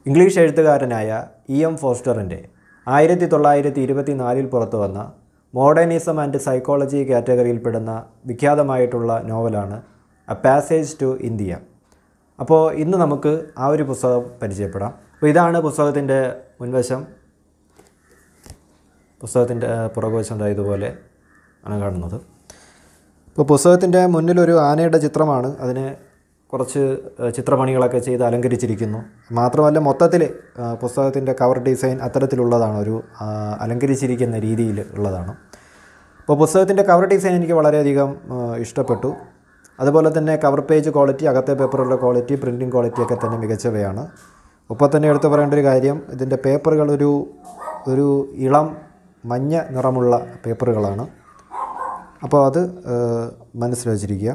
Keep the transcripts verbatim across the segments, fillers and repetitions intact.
English എഴുത്തുകാരനായ E M ഫോസ്റ്ററിൻ്റെ ആയിരത്തി തൊള്ളായിരത്തി ഇരുപത്തി നാലിൽ പുറത്തു വന്ന മോഡേണിസം ആൻഡ് സൈക്കോളജി കാറ്റഗറിയിൽപ്പെടുന്ന വിഖ്യാതമായിട്ടുള്ള നോവലാണ് എ പാസേജ് ടു ഇന്ത്യ. അപ്പോൾ ഇന്ന് നമുക്ക് ആ ഒരു പുസ്തകം പരിചയപ്പെടാം. അപ്പോൾ ഇതാണ് പുസ്തകത്തിൻ്റെ മുൻവശം. പുസ്തകത്തിൻ്റെ പുറകുവശം ഇതുപോലെ ആണ് കാണുന്നത്. ഇപ്പോൾ പുസ്തകത്തിൻ്റെ മുന്നിലൊരു ആനയുടെ ചിത്രമാണ്. അതിന് കുറച്ച് ചിത്രപണികളൊക്കെ ചെയ്ത് അലങ്കരിച്ചിരിക്കുന്നു. മാത്രമല്ല മൊത്തത്തിൽ പുസ്തകത്തിൻ്റെ കവർ ഡിസൈൻ അത്തരത്തിലുള്ളതാണ്, ഒരു അലങ്കരിച്ചിരിക്കുന്ന രീതിയിൽ ഉള്ളതാണ്. അപ്പോൾ പുസ്തകത്തിൻ്റെ കവർ ഡിസൈൻ എനിക്ക് വളരെയധികം ഇഷ്ടപ്പെട്ടു. അതുപോലെ തന്നെ കവർ പേജ് ക്വാളിറ്റി, അകത്തെ പേപ്പറുകളുടെ ക്വാളിറ്റി, പ്രിൻറ്റിംഗ് ക്വാളിറ്റിയൊക്കെ തന്നെ മികച്ചവയാണ്. ഒപ്പം തന്നെ എടുത്തു പറയേണ്ട ഒരു കാര്യം, ഇതിൻ്റെ പേപ്പറുകൾ ഒരു ഒരു ഇളം മഞ്ഞ നിറമുള്ള പേപ്പറുകളാണ്. അപ്പോൾ അത് മനസ്സിൽ വച്ചിരിക്കുക.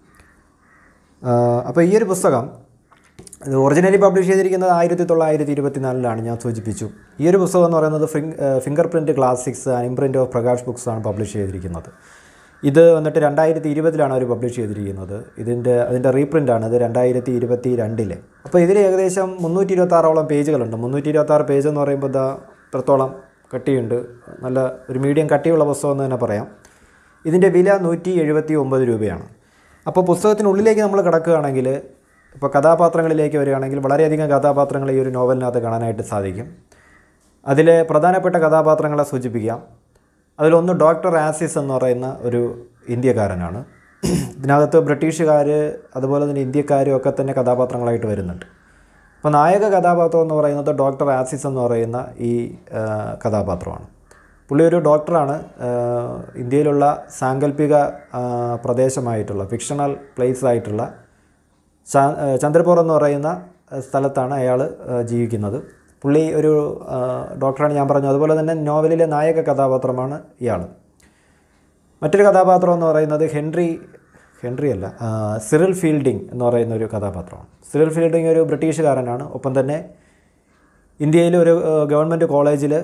അപ്പോൾ ഈ ഒരു പുസ്തകം ഇത് ഒറിജിനലി പബ്ലിഷ് ചെയ്തിരിക്കുന്നത് ആയിരത്തി തൊള്ളായിരത്തി ഇരുപത്തി നാലിലാണ്, ഞാൻ സൂചിപ്പിച്ചു. ഈ ഒരു പുസ്തകം എന്ന് പറയുന്നത് finger print classics and imprint of Prakash books ആണ് പബ്ലിഷ് ചെയ്തിരിക്കുന്നത്. ഇത് വന്നിട്ട് രണ്ടായിരത്തി ഇരുപതിലാണ് അവർ പബ്ലിഷ് ചെയ്തിരിക്കുന്നത്. ഇതിൻ്റെ അതിൻ്റെ റീപ്രിൻ്റാണ് ഇത് രണ്ടായിരത്തി ഇരുപത്തി രണ്ടിലെ. അപ്പോൾ ഇതിൽ ഏകദേശം മുന്നൂറ്റി ഇരുപത്താറോളം പേജുകളുണ്ട്. മുന്നൂറ്റി ഇരുപത്താറ് പേജ് എന്ന് പറയുമ്പോൾ ഇതാ ഇത്രത്തോളം കട്ടിയുണ്ട്. നല്ല ഒരു മീഡിയം കട്ടിയുള്ള പുസ്തകം എന്ന് തന്നെ പറയാം. ഇതിൻ്റെ വില നൂറ്റി എഴുപത്തി ഒമ്പത് രൂപയാണ്. അപ്പോൾ പുസ്തകത്തിനുള്ളിലേക്ക് നമ്മൾ കിടക്കുകയാണെങ്കിൽ, ഇപ്പോൾ കഥാപാത്രങ്ങളിലേക്ക് വരികയാണെങ്കിൽ വളരെയധികം കഥാപാത്രങ്ങൾ ഈ ഒരു നോവലിനകത്ത് കാണാനായിട്ട് സാധിക്കും. അതിലെ പ്രധാനപ്പെട്ട കഥാപാത്രങ്ങളെ സൂചിപ്പിക്കാം. അതിലൊന്ന് ഡോക്ടർ ആസിസ് എന്ന് പറയുന്ന ഒരു ഇന്ത്യക്കാരനാണ്. ഇതിനകത്ത് ബ്രിട്ടീഷുകാർ അതുപോലെ തന്നെ ഇന്ത്യക്കാരും ഒക്കെ തന്നെ കഥാപാത്രങ്ങളായിട്ട് വരുന്നുണ്ട്. അപ്പോൾ നായക കഥാപാത്രം എന്ന് പറയുന്നത് ഡോക്ടർ ആസിസ് എന്ന് പറയുന്ന ഈ കഥാപാത്രമാണ്. പുള്ളി ഒരു ഡോക്ടറാണ്. ഇന്ത്യയിലുള്ള സാങ്കല്പിക പ്രദേശമായിട്ടുള്ള ഫിക്ഷണൽ പ്ലേസ് ആയിട്ടുള്ള ചന്ദ്രപൂർ എന്ന് പറയുന്ന സ്ഥലത്താണ് അയാൾ ജീവിക്കുന്നത്. പുള്ളി ഒരു ഡോക്ടറാണ്, ഞാൻ പറഞ്ഞു. അതുപോലെ തന്നെ നോവലിലെ നായക കഥാപാത്രമാണ് ഇയാൾ. മറ്റൊരു കഥാപാത്രം എന്ന് പറയുന്നത് ഹെൻറി ഹെൻറി അല്ല സിറിൽ ഫീൽഡിംഗ് എന്ന് പറയുന്ന ഒരു കഥാപാത്രമാണ്. സിറിൽ ഫീൽഡിംഗ് ഒരു ബ്രിട്ടീഷുകാരനാണ്. ഒപ്പം തന്നെ ഇന്ത്യയിൽ ഒരു ഗവൺമെൻറ് കോളേജിൽ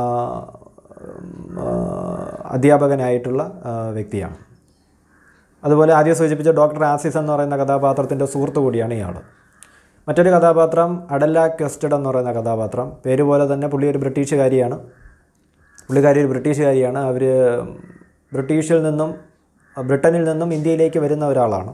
അധ്യാപകനായിട്ടുള്ള വ്യക്തിയാണ്. അതുപോലെ ആദ്യം സൂചിപ്പിച്ച ഡോക്ടർ ആസിസ് എന്ന് പറയുന്ന കഥാപാത്രത്തിൻ്റെ സുഹൃത്തു കൂടിയാണ് ഇയാൾ. മറ്റൊരു കഥാപാത്രം അഡല്ല ക്വസ്റ്റഡ് എന്ന് പറയുന്ന കഥാപാത്രം. പേര് പോലെ തന്നെ പുള്ളി ഒരു ബ്രിട്ടീഷുകാരിയാണ്. പുള്ളിക്കാരി ഒരു ബ്രിട്ടീഷുകാരിയാണ്. അവർ ബ്രിട്ടീഷിൽ നിന്നും ബ്രിട്ടനിൽ നിന്നും ഇന്ത്യയിലേക്ക് വരുന്ന ഒരാളാണ്.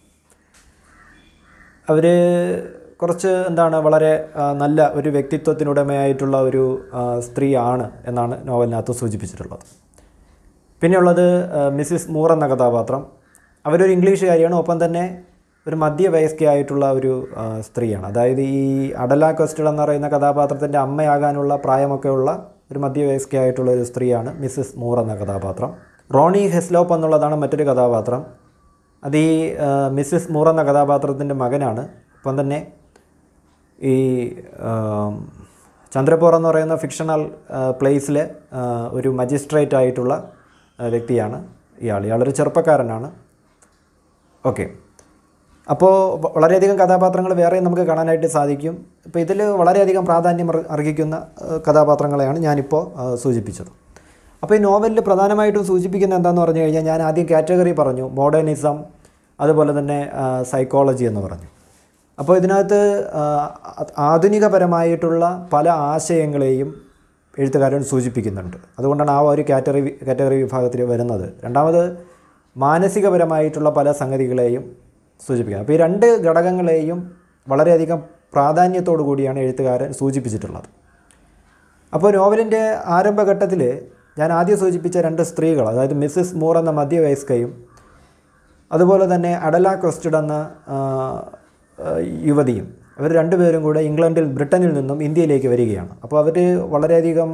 അവർ കുറച്ച് എന്താണ് വളരെ നല്ല ഒരു വ്യക്തിത്വത്തിനുടമയായിട്ടുള്ള ഒരു സ്ത്രീയാണ് എന്നാണ് നോവലിനകത്ത് സൂചിപ്പിച്ചിട്ടുള്ളത്. പിന്നെയുള്ളത് മിസ്സിസ് മൂർ എന്ന കഥാപാത്രം. അവരൊരു ഇംഗ്ലീഷുകാരിയാണ്. ഒപ്പം തന്നെ ഒരു മധ്യവയസ്കയായിട്ടുള്ള ഒരു സ്ത്രീയാണ്. അതായത് ഈ അഡല ക്വസ്റ്റഡ് എന്ന് പറയുന്ന കഥാപാത്രത്തിൻ്റെ അമ്മയാകാനുള്ള പ്രായമൊക്കെ ഉള്ള ഒരു മധ്യവയസ്കയായിട്ടുള്ള ഒരു സ്ത്രീയാണ് മിസ്സിസ് മൂർ എന്ന കഥാപാത്രം. റോണി ഹെസ്ലോപ്പ് എന്നുള്ളതാണ് മറ്റൊരു കഥാപാത്രം. അത് ഈ മിസ്സിസ് മൂർ എന്ന കഥാപാത്രത്തിൻ്റെ മകനാണ്. ഒപ്പം തന്നെ ഈ ചന്ദ്രപൂർ എന്ന് പറയുന്ന ഫിക്ഷണൽ പ്ലേസിലെ ഒരു മജിസ്ട്രേറ്റ് ആയിട്ടുള്ള വ്യക്തിയാണ് ഇയാൾ. ഇയാളൊരു ചെറുപ്പക്കാരനാണ്. ഓക്കെ, അപ്പോൾ വളരെയധികം കഥാപാത്രങ്ങൾ വേറെയും നമുക്ക് കാണാനായിട്ട് സാധിക്കും. ഇപ്പോൾ ഇതിൽ വളരെയധികം പ്രാധാന്യം അർഹിക്കുന്ന കഥാപാത്രങ്ങളെയാണ് ഞാനിപ്പോൾ സൂചിപ്പിച്ചത്. അപ്പോൾ ഈ നോവലിൽ പ്രധാനമായിട്ടും സൂചിപ്പിക്കുന്ന എന്താണെന്ന് പറഞ്ഞു കഴിഞ്ഞാൽ, ഞാൻ ആദ്യം കാറ്റഗറി പറഞ്ഞു, മോഡേണിസം അതുപോലെ തന്നെ സൈക്കോളജി എന്ന് പറഞ്ഞു. അപ്പോൾ ഇതിനകത്ത് ആധുനികപരമായിട്ടുള്ള പല ആശയങ്ങളെയും എഴുത്തുകാരൻ സൂചിപ്പിക്കുന്നുണ്ട്. അതുകൊണ്ടാണ് ആ ഒരു കാറ്റഗറി കാറ്റഗറി വിഭാഗത്തിൽ വരുന്നത്. രണ്ടാമത് മാനസികപരമായിട്ടുള്ള പല സംഗതികളെയും സൂചിപ്പിക്കുന്നത്. അപ്പോൾ ഈ രണ്ട് ഘടകങ്ങളെയും വളരെയധികം പ്രാധാന്യത്തോടു കൂടിയാണ് എഴുത്തുകാരൻ സൂചിപ്പിച്ചിട്ടുള്ളത്. അപ്പോൾ നോവലിൻ്റെ ആരംഭഘട്ടത്തിൽ ഞാൻ ആദ്യം സൂചിപ്പിച്ച രണ്ട് സ്ത്രീകൾ, അതായത് മിസ്സിസ് മൂർ എന്ന മധ്യവയസ്കയും അതുപോലെ തന്നെ അഡല ക്വസ്റ്റഡ് എന്ന യുവതിയും, അവർ രണ്ടുപേരും കൂടെ ഇംഗ്ലണ്ടിൽ ബ്രിട്ടനിൽ നിന്നും ഇന്ത്യയിലേക്ക് വരികയാണ്. അപ്പോൾ അവർ വളരെയധികം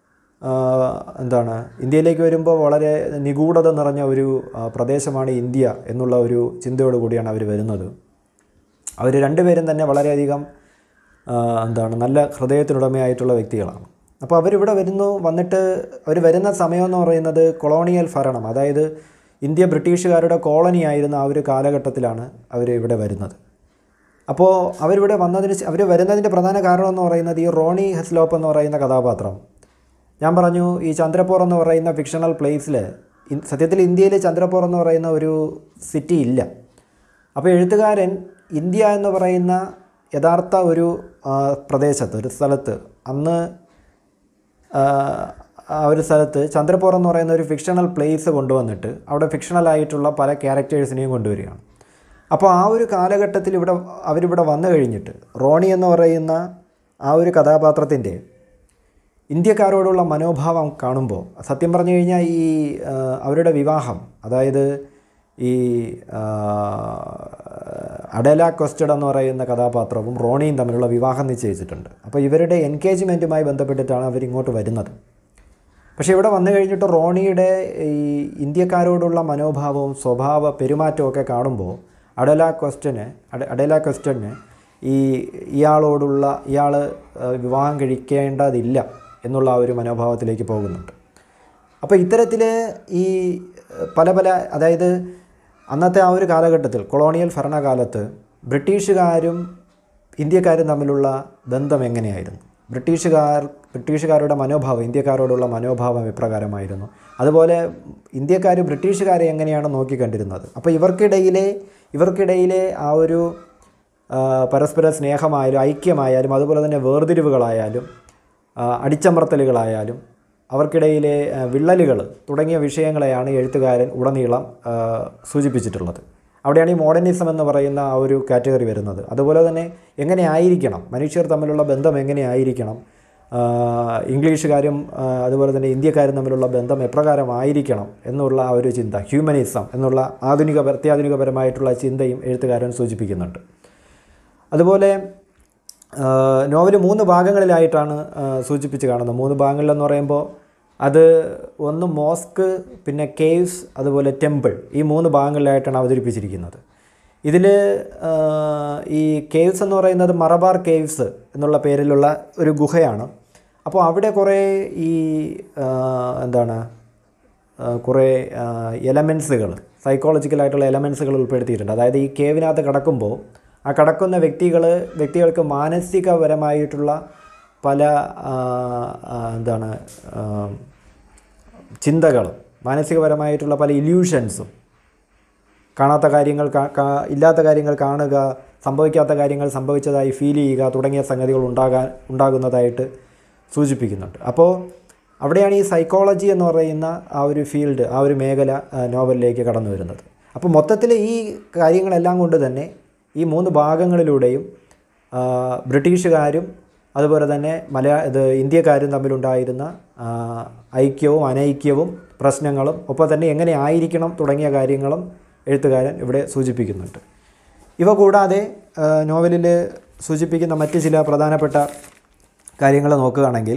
എന്താണ് ഇന്ത്യയിലേക്ക് വരുമ്പോൾ വളരെ നിഗൂഢത നിറഞ്ഞ ഒരു പ്രദേശമാണ് ഇന്ത്യ എന്നുള്ള ഒരു ചിന്തയോടുകൂടിയാണ് അവർ വരുന്നത്. അവർ രണ്ടുപേരും തന്നെ വളരെയധികം എന്താണ് നല്ല ഹൃദയത്തിനുടമയായിട്ടുള്ള വ്യക്തികളാണ്. അപ്പോൾ അവരിവിടെ വരുന്നു. വന്നിട്ട് അവർ വരുന്ന സമയമെന്ന് പറയുന്നത് കൊളോണിയൽ ഭരണം, അതായത് ഇന്ത്യ ബ്രിട്ടീഷുകാരുടെ കോളനി ആയിരുന്ന ആ ഒരു കാലഘട്ടത്തിലാണ് അവർ ഇവിടെ വരുന്നത്. അപ്പോൾ അവരിവിടെ വന്നതിന് അവർ വരുന്നതിൻ്റെ പ്രധാന കാരണം എന്ന് പറയുന്നത് ഈ റോണി ഹെസ്ലോപ്പ് എന്ന് പറയുന്ന കഥാപാത്രം. ഞാൻ പറഞ്ഞു ഈ ചന്ദ്രപൂർ എന്ന് പറയുന്ന ഫിക്ഷണൽ പ്ലേസിൽ സത്യത്തിൽ ഇന്ത്യയിൽ ചന്ദ്രപൂർ എന്ന് പറയുന്ന ഒരു സിറ്റി ഇല്ല. അപ്പോൾ എഴുത്തുകാരൻ ഇന്ത്യ എന്ന് പറയുന്ന യഥാർത്ഥ ഒരു പ്രദേശത്ത്, ഒരു സ്ഥലത്ത്, അന്ന് ആ ഒരു സ്ഥലത്ത് ചന്ദ്രപൂർ എന്ന് പറയുന്ന ഒരു ഫിക്ഷണൽ പ്ലേസ് കൊണ്ടുവന്നിട്ട് അവിടെ ഫിക്ഷണലായിട്ടുള്ള പല ക്യാരക്ടേഴ്സിനെയും കൊണ്ടുവരികയാണ്. അപ്പോൾ ആ ഒരു കാലഘട്ടത്തിൽ ഇവിടെ അവരിവിടെ വന്നു കഴിഞ്ഞിട്ട് റോണി എന്ന് പറയുന്ന ആ ഒരു കഥാപാത്രത്തിൻ്റെ ഇന്ത്യക്കാരോടുള്ള മനോഭാവം കാണുമ്പോൾ സത്യം പറഞ്ഞു കഴിഞ്ഞാൽ ഈ അവരുടെ വിവാഹം, അതായത് ഈ അഡേല ക്വസ്റ്റഡ് എന്ന് പറയുന്ന കഥാപാത്രവും റോണിയും തമ്മിലുള്ള വിവാഹം നിശ്ചയിച്ചിട്ടുണ്ട്. അപ്പോൾ ഇവരുടെ എൻഗേജ്മെൻറ്റുമായി ബന്ധപ്പെട്ടിട്ടാണ് അവരിങ്ങോട്ട് വരുന്നത്. പക്ഷേ ഇവിടെ വന്നു കഴിഞ്ഞിട്ട് റോണിയുടെ ഈ ഇന്ത്യക്കാരോടുള്ള മനോഭാവവും സ്വഭാവ പെരുമാറ്റവും ഒക്കെ കാണുമ്പോൾ അഡേല ക്വസ്റ്റന് അഡേല ക്വസ്റ്റന് ഈ ഇയാളോടുള്ള ഇയാൾ വിവാഹം കഴിക്കേണ്ടതില്ല എന്നുള്ള ആ ഒരു മനോഭാവത്തിലേക്ക് പോകുന്നുണ്ട്. അപ്പോൾ ഇത്തരത്തിൽ ഈ പല പല അതായത് അന്നത്തെ ആ ഒരു കാലഘട്ടത്തിൽ കൊളോണിയൽ ഭരണകാലത്ത് ബ്രിട്ടീഷുകാരും ഇന്ത്യക്കാരും തമ്മിലുള്ള ബന്ധം എങ്ങനെയായിരുന്നു, ബ്രിട്ടീഷുകാർ ബ്രിട്ടീഷുകാരുടെ മനോഭാവം ഇന്ത്യക്കാരോടുള്ള മനോഭാവം എപ്രകാരമായിരുന്നു, അതുപോലെ ഇന്ത്യക്കാർ ബ്രിട്ടീഷുകാരെ എങ്ങനെയാണ് നോക്കിക്കണ്ടിരുന്നത്. അപ്പോൾ ഇവർക്കിടയിലെ ഇവർക്കിടയിലെ ആ ഒരു പരസ്പര സ്നേഹമായാലും ഐക്യമായാലും അതുപോലെ തന്നെ വേർതിരിവുകളായാലും അടിച്ചമർത്തലുകളായാലും അവർക്കിടയിലെ വിള്ളലുകൾ തുടങ്ങിയ വിഷയങ്ങളെയാണ് എഴുത്തുകാരൻ ഉടനീളം സൂചിപ്പിച്ചിട്ടുള്ളത്. അവിടെയാണ് ഈ മോഡേണിസം എന്ന് പറയുന്ന ആ ഒരു കാറ്റഗറി വരുന്നത്. അതുപോലെ തന്നെ എങ്ങനെ ആയിരിക്കണം മനുഷ്യർ തമ്മിലുള്ള ബന്ധം, എങ്ങനെ ആയിരിക്കണം ഇംഗ്ലീഷുകാരും അതുപോലെ തന്നെ ഇന്ത്യക്കാരും തമ്മിലുള്ള ബന്ധം എപ്രകാരമായിരിക്കണം എന്നുള്ള ആ ഒരു ചിന്ത, ഹ്യൂമനിസം എന്നുള്ള ആധുനിക അത്യാധുനികപരമായിട്ടുള്ള ചിന്തയും എഴുത്തുകാരൻ സൂചിപ്പിക്കുന്നുണ്ട്. അതുപോലെ നോവൽ മൂന്ന് ഭാഗങ്ങളിലായിട്ടാണ് സൂചിപ്പിച്ച് കാണുന്നത്. മൂന്ന് ഭാഗങ്ങളിലെന്ന് പറയുമ്പോൾ അത് ഒന്ന് മോസ്ക്, പിന്നെ കേവ്സ്, അതുപോലെ ടെമ്പിൾ, ഈ മൂന്ന് ഭാഗങ്ങളിലായിട്ടാണ് അവതരിപ്പിച്ചിരിക്കുന്നത്. ഇതിൽ ഈ കേവ്സ് എന്ന് പറയുന്നത് മലബാർ കേവ്സ് എന്നുള്ള പേരിലുള്ള ഒരു ഗുഹയാണ്. അപ്പോൾ അവിടെ കുറേ ഈ എന്താണ് കുറേ എലമെൻസുകൾ, സൈക്കോളജിക്കലായിട്ടുള്ള എലമെൻസുകൾ ഉൾപ്പെടുത്തിയിട്ടുണ്ട്. അതായത് ഈ കേവിനകത്ത് കിടക്കുമ്പോൾ ആ കിടക്കുന്ന വ്യക്തികൾ വ്യക്തികൾക്ക് മാനസികപരമായിട്ടുള്ള പല എന്താണ് ചിന്തകളും മാനസികപരമായിട്ടുള്ള പല ഇല്യൂഷൻസും, കാണാത്ത കാര്യങ്ങൾ ഇല്ലാത്ത കാര്യങ്ങൾ കാണുക, സംഭവിക്കാത്ത കാര്യങ്ങൾ സംഭവിച്ചതായി ഫീൽ ചെയ്യുക തുടങ്ങിയ സംഗതികൾ ഉണ്ടാകാൻ ഉണ്ടാകുന്നതായിട്ട് സൂചിപ്പിക്കുന്നുണ്ട്. അപ്പോൾ അവിടെയാണ് ഈ സൈക്കോളജി എന്ന് പറയുന്ന ആ ഒരു ഫീൽഡ്, ആ ഒരു മേഖല നോവലിലേക്ക് കടന്നു വരുന്നത്. അപ്പോൾ മൊത്തത്തിൽ ഈ കാര്യങ്ങളെല്ലാം കൊണ്ട് തന്നെ ഈ മൂന്ന് ഭാഗങ്ങളിലൂടെയും ബ്രിട്ടീഷുകാരും അതുപോലെ തന്നെ മലയാ ഇത് ഇന്ത്യക്കാരും തമ്മിലുണ്ടായിരുന്ന ഐക്യവും അനൈക്യവും പ്രശ്നങ്ങളും ഒപ്പം തന്നെ എങ്ങനെ ആയിരിക്കണം തുടങ്ങിയ കാര്യങ്ങളും എഴുത്തുകാരൻ ഇവിടെ സൂചിപ്പിക്കുന്നുണ്ട്. ഇവ കൂടാതെ നോവലിൽ സൂചിപ്പിക്കുന്ന മറ്റ് ചില പ്രധാനപ്പെട്ട കാര്യങ്ങൾ നോക്കുകയാണെങ്കിൽ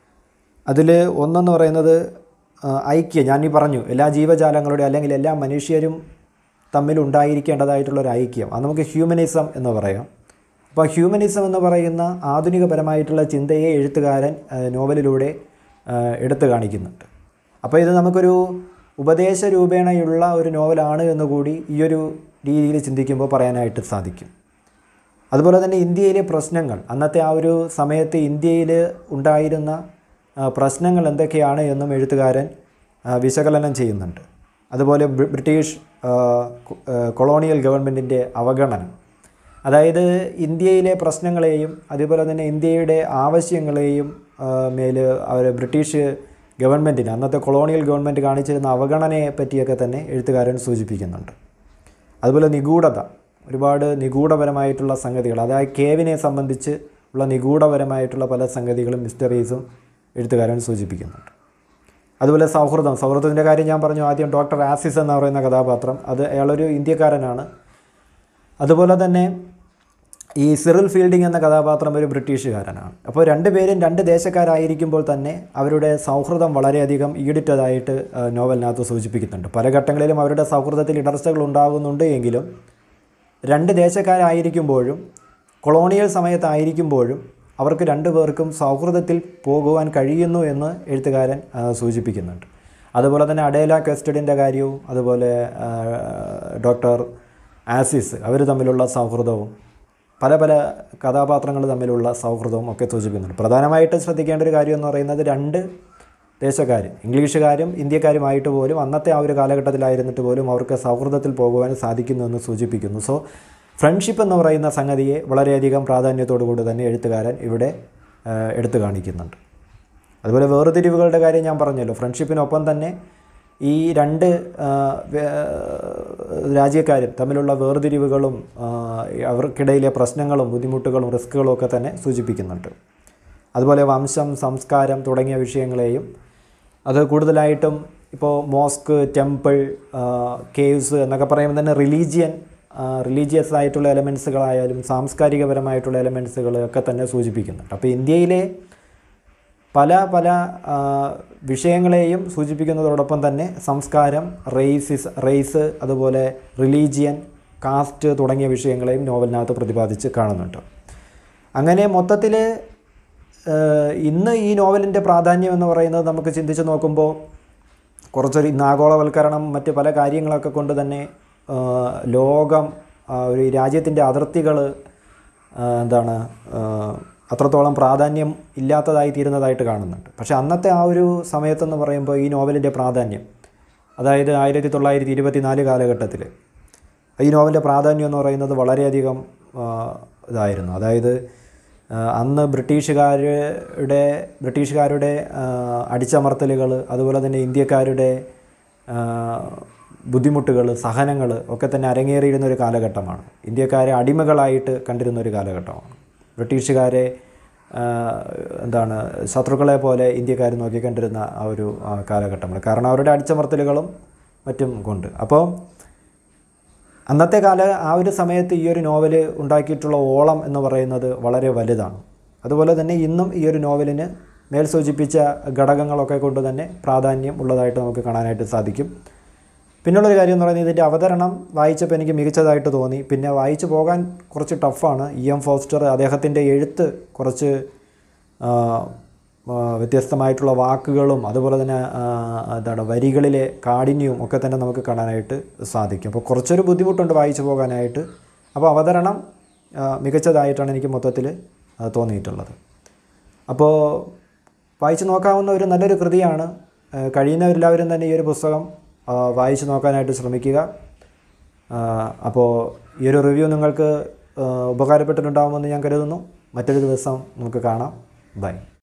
അതിൽ ഒന്നെന്ന് പറയുന്നത് ഐക്യം. ഞാനീ പറഞ്ഞു എല്ലാ ജീവജാലങ്ങളുടെ അല്ലെങ്കിൽ എല്ലാ മനുഷ്യരും തമ്മിലുണ്ടായിരിക്കേണ്ടതായിട്ടുള്ളൊരു ഐക്യം, അത് നമുക്ക് ഹ്യൂമനിസം എന്ന് പറയാം. അപ്പോൾ ഹ്യൂമനിസം എന്ന് പറയുന്ന ആധുനികപരമായിട്ടുള്ള ചിന്തയെ എഴുത്തുകാരൻ നോവലിലൂടെ എടുത്തു കാണിക്കുന്നുണ്ട്. അപ്പോൾ ഇത് നമുക്കൊരു ഉപദേശ രൂപേണയുള്ള ഒരു നോവലാണ് എന്നുകൂടി ഈ ഒരു രീതിയിൽ ചിന്തിക്കുമ്പോൾ പറയാനായിട്ട് സാധിക്കും. അതുപോലെ തന്നെ ഇന്ത്യയിലെ പ്രശ്നങ്ങൾ, അന്നത്തെ ആ ഒരു സമയത്ത് ഇന്ത്യയിൽ ഉണ്ടായിരുന്ന പ്രശ്നങ്ങൾ എന്തൊക്കെയാണ് എന്നും എഴുത്തുകാരൻ വിശകലനം ചെയ്യുന്നുണ്ട്. അതുപോലെ ബ്രിട്ടീഷ് കൊളോണിയൽ ഗവൺമെൻറ്റിൻ്റെ അവഗണന, അതായത് ഇന്ത്യയിലെ പ്രശ്നങ്ങളെയും അതുപോലെ തന്നെ ഇന്ത്യയുടെ ആവശ്യങ്ങളെയും മേൽ അവർ ബ്രിട്ടീഷ് ഗവൺമെൻറ്റിന്, അന്നത്തെ കൊളോണിയൽ ഗവൺമെൻറ് കാണിച്ചിരുന്ന അവഗണനയെ പറ്റിയൊക്കെ തന്നെ എഴുത്തുകാരൻ സൂചിപ്പിക്കുന്നുണ്ട്. അതുപോലെ നിഗൂഢത, ഒരുപാട് നിഗൂഢപരമായിട്ടുള്ള സംഗതികൾ, അതായത് കേവിനെ സംബന്ധിച്ച് ഉള്ള നിഗൂഢപരമായിട്ടുള്ള പല സംഗതികളും മിസ്റ്ററീസും എഴുത്തുകാരൻ സൂചിപ്പിക്കുന്നുണ്ട്. അതുപോലെ സൗഹൃദം, സൗഹൃദത്തിൻ്റെ കാര്യം ഞാൻ പറഞ്ഞു ആദ്യം. ഡോക്ടർ ആസിസ് എന്ന് പറയുന്ന കഥാപാത്രം, അത് അയാളൊരു ഇന്ത്യക്കാരനാണ്. അതുപോലെ തന്നെ ഈ സിറിൽ ഫീൽഡിംഗ് എന്ന കഥാപാത്രം ഒരു ബ്രിട്ടീഷുകാരനാണ്. അപ്പോൾ രണ്ടുപേരും രണ്ട് ദേശക്കാരായിരിക്കുമ്പോൾ തന്നെ അവരുടെ സൗഹൃദം വളരെയധികം ഈടിട്ടതായിട്ട് നോവലിനകത്ത് സൂചിപ്പിക്കുന്നുണ്ട്. പല ഘട്ടങ്ങളിലും അവരുടെ സൗഹൃദത്തിൽ ഇടർച്ചകൾ ഉണ്ടാകുന്നുണ്ട് എങ്കിലും രണ്ട് ദേശക്കാരായിരിക്കുമ്പോഴും കൊളോണിയൽ സമയത്തായിരിക്കുമ്പോഴും അവർക്ക് രണ്ടു പേർക്കും സൗഹൃദത്തിൽ പോകുവാൻ കഴിയുന്നു എന്ന് എഴുത്തുകാരൻ സൂചിപ്പിക്കുന്നുണ്ട്. അതുപോലെ തന്നെ അഡേല ക്വസ്റ്റഡിൻ്റെ കാര്യവും അതുപോലെ ഡോക്ടർ ആസിസ് അവർ തമ്മിലുള്ള സൗഹൃദവും പല പല കഥാപാത്രങ്ങൾ തമ്മിലുള്ള സൗഹൃദവും ഒക്കെ സൂചിപ്പിക്കുന്നുണ്ട്. പ്രധാനമായിട്ട് ശ്രദ്ധിക്കേണ്ട ഒരു കാര്യം എന്ന് പറയുന്നത് രണ്ട് ദേശക്കാർ, ഇംഗ്ലീഷുകാരും ഇന്ത്യക്കാരുമായിട്ട് പോലും അന്നത്തെ ആ ഒരു കാലഘട്ടത്തിലായിരുന്നിട്ട് പോലും അവർക്ക് സൗഹൃദത്തിൽ പോകുവാൻ സാധിക്കുന്നു എന്ന് സൂചിപ്പിക്കുന്നു. സോ ഫ്രണ്ട്ഷിപ്പ് എന്ന് പറയുന്ന സംഗതിയെ വളരെയധികം പ്രാധാന്യത്തോടു കൂടി തന്നെ എഴുത്തുകാരൻ ഇവിടെ എടുത്തു കാണിക്കുന്നുണ്ട്. അതുപോലെ വേർതിരിവുകളുടെ കാര്യം ഞാൻ പറഞ്ഞല്ലോ. ഫ്രണ്ട്ഷിപ്പിനൊപ്പം തന്നെ ഈ രണ്ട് രാജ്യക്കാരും തമ്മിലുള്ള വേർതിരിവുകളും അവർക്കിടയിലെ പ്രശ്നങ്ങളും ബുദ്ധിമുട്ടുകളും റിസ്ക്കുകളും ഒക്കെ തന്നെ സൂചിപ്പിക്കുന്നുണ്ട്. അതുപോലെ വംശം, സംസ്കാരം തുടങ്ങിയ വിഷയങ്ങളെയും അത് കൂടുതലായിട്ടും ഇപ്പോൾ മോസ്ക്, ടെമ്പിൾ, കേവ്സ് എന്നൊക്കെ പറയുമ്പോൾ തന്നെ റിലീജിയൻ റിലീജിയസ് ആയിട്ടുള്ള എലമെൻസുകളായാലും സാംസ്കാരികപരമായിട്ടുള്ള എലമെൻസുകൾ ഒക്കെ തന്നെ സൂചിപ്പിക്കുന്നുണ്ട്. അപ്പോൾ ഇന്ത്യയിലെ പല പല വിഷയങ്ങളെയും സൂചിപ്പിക്കുന്നതോടൊപ്പം തന്നെ സംസ്കാരം, റേസിസ് റേസ് അതുപോലെ റിലീജിയൻ, കാസ്റ്റ് തുടങ്ങിയ വിഷയങ്ങളെയും നോവലിനകത്ത് പ്രതിപാദിച്ച് കാണുന്നുണ്ട്. അങ്ങനെ മൊത്തത്തിൽ ഇന്ന് ഈ നോവലിൻ്റെ പ്രാധാന്യം എന്ന് പറയുന്നത് നമുക്ക് ചിന്തിച്ച് നോക്കുമ്പോൾ കുറച്ചൊരു ഇന്ന് ആഗോളവൽക്കരണം മറ്റ് പല കാര്യങ്ങളൊക്കെ കൊണ്ട് തന്നെ ലോകം ഒരു രാജ്യത്തിൻ്റെ അതിർത്തികൾ എന്താണ് അത്രത്തോളം പ്രാധാന്യം ഇല്ലാത്തതായി തീരുന്നതായിട്ട് കാണുന്നുണ്ട്. പക്ഷേ അന്നത്തെ ആ ഒരു സമയത്തെന്ന് പറയുമ്പോൾ ഈ നോവലിൻ്റെ പ്രാധാന്യം, അതായത് ആയിരത്തി തൊള്ളായിരത്തി ഇരുപത്തി നാല് കാലഘട്ടത്തിൽ ഈ നോവലിൻ്റെ പ്രാധാന്യം എന്ന് പറയുന്നത് വളരെയധികം ഇതായിരുന്നു. അതായത് അന്ന് ബ്രിട്ടീഷുകാരുടെ ബ്രിട്ടീഷുകാരുടെ അടിച്ചമർത്തലുകൾ, അതുപോലെ തന്നെ ഇന്ത്യക്കാരുടെ ബുദ്ധിമുട്ടുകൾ, സഹനങ്ങൾ ഒക്കെ തന്നെ അരങ്ങേറിയിരുന്ന ഒരു കാലഘട്ടമാണ്. ഇന്ത്യക്കാരെ അടിമകളായിട്ട് കണ്ടിരുന്ന ഒരു കാലഘട്ടമാണ്. ബ്രിട്ടീഷുകാരെ എന്താണ് ശത്രുക്കളെ പോലെ ഇന്ത്യക്കാർ നോക്കിക്കണ്ടിരുന്ന ആ ഒരു കാലഘട്ടമാണ്. കാരണം അവരുടെ അടിച്ചമർത്തലുകളും മറ്റും കൊണ്ട്. അപ്പോൾ അന്നത്തെ കാല ആ ഒരു സമയത്ത് ഈ ഒരു നോവൽ ഉണ്ടാക്കിയിട്ടുള്ള ഓളം എന്ന് പറയുന്നത് വളരെ വലുതാണ്. അതുപോലെ തന്നെ ഇന്നും ഈ ഒരു നോവലിന് മേൽ സൂചിപ്പിച്ച ഘടകങ്ങളൊക്കെ കൊണ്ട് തന്നെ പ്രാധാന്യം ഉള്ളതായിട്ട് നമുക്ക് കാണാനായിട്ട് സാധിക്കും. പിന്നുള്ളൊരു കാര്യം എന്ന് പറയുന്നത് ഇതിൻ്റെ അവതരണം വായിച്ചപ്പോൾ എനിക്ക് മികച്ചതായിട്ട് തോന്നി. പിന്നെ വായിച്ചു പോകാൻ കുറച്ച് ടഫാണ്. ഇ എം ഫോസ്റ്റർ അദ്ദേഹത്തിൻ്റെ എഴുത്ത് കുറച്ച് വ്യത്യസ്തമായിട്ടുള്ള വാക്കുകളും അതുപോലെ തന്നെ എന്താണ് വരികളിലെ കാഠിന്യവും ഒക്കെ തന്നെ നമുക്ക് കാണാനായിട്ട് സാധിക്കും. അപ്പോൾ കുറച്ചൊരു ബുദ്ധിമുട്ടുണ്ട് വായിച്ചു പോകാനായിട്ട്. അപ്പോൾ അവതരണം മികച്ചതായിട്ടാണ് എനിക്ക് മൊത്തത്തിൽ തോന്നിയിട്ടുള്ളത്. അപ്പോൾ വായിച്ചു നോക്കാവുന്ന ഒരു നല്ലൊരു കൃതിയാണ്. കഴിയുന്നവരെല്ലാവരും തന്നെ ഈ ഒരു പുസ്തകം വായിച്ചു നോക്കാനായിട്ട് ശ്രമിക്കുക. അപ്പോൾ ഈ ഒരു റിവ്യൂ നിങ്ങൾക്ക് ഉപകാരപ്പെട്ടിട്ടുണ്ടാകുമെന്ന് ഞാൻ കരുതുന്നു. മറ്റൊരു ദിവസം നമുക്ക് കാണാം. ബൈ.